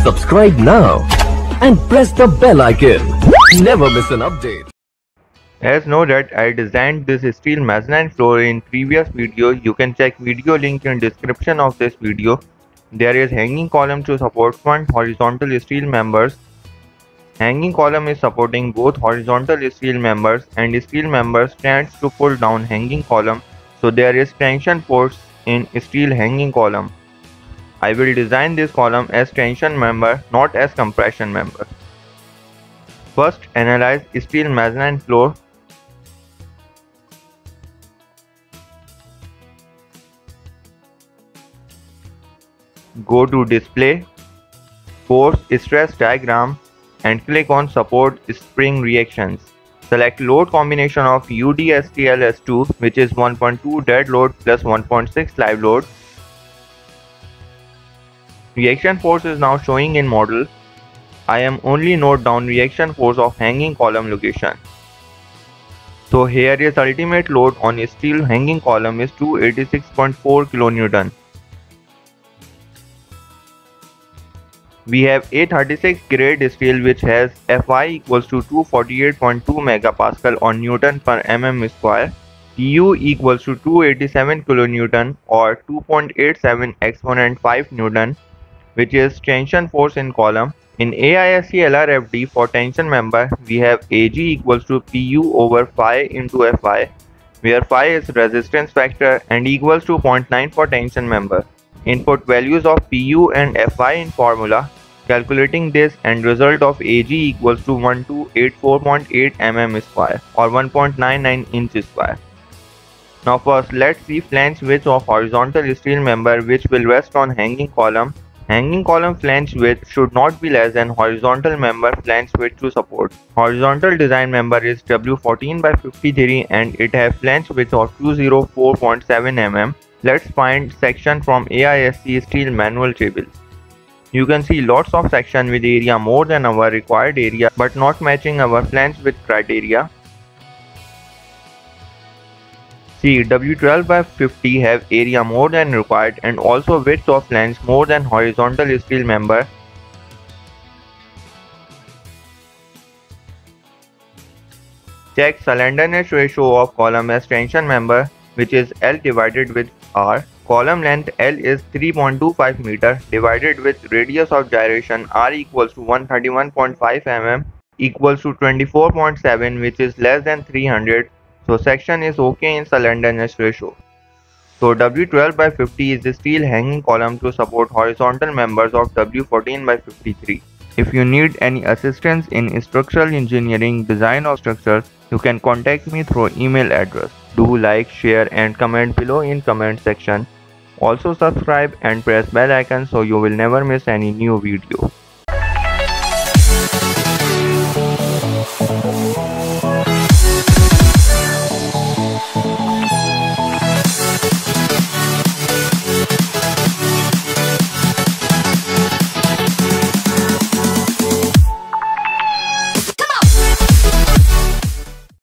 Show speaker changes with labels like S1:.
S1: Subscribe now and press the bell icon. Never miss an update.
S2: As noted, I designed this steel mezzanine floor in previous video. You can check video link in description of this video. There is hanging column to support front horizontal steel members. Hanging column is supporting both horizontal steel members, and steel member stands to pull down hanging column, so there is tension force in steel hanging column. I will design this column as tension member, not as compression member. First, analyze steel mezzanine floor. Go to display, force stress diagram, and click on support spring reactions. Select load combination of UDSTLS2, which is 1.2 dead load plus 1.6 live load. Reaction force is now showing in model. I am only note down reaction force of hanging column location. So here is ultimate load on steel hanging column is 286.4 kN. We have A36 grade steel which has Fi equals to 248.2 MPa on Newton per mm square, Pu equals to 287 kN or 2.87 exponent 5 Newton, which is tension force in column. In AISC LRFD for tension member, we have Ag equals to Pu over phi into Fi, where phi is resistance factor and equals to 0.9 for tension member. Input values of Pu and Fi in formula. Calculating this, and result of Ag equals to 1284.8 mm square or 1.99 inch square. Now first let's see flange width of horizontal steel member which will rest on hanging column. Hanging column flange width should not be less than horizontal member flange width to support. Horizontal design member is W14 by 53 and it has flange width of 204.7 mm. Let's find section from AISC steel manual table. You can see lots of section with area more than our required area but not matching our flange width criteria. See, W12 by 50 have area more than required and also width of flange more than horizontal steel member. Check slenderness ratio of column as tension member, which is L divided with R. Column length L is 3.25 meter divided with radius of gyration R equals to 131.5 mm equals to 24.7, which is less than 300. So section is okay in slenderness ratio. So W12 by 50 is the steel hanging column to support horizontal members of W14 by 53. If you need any assistance in structural engineering design of structures, you can contact me through email address. Do like, share and comment below in comment section. Also subscribe and press bell icon so you will never miss any new video.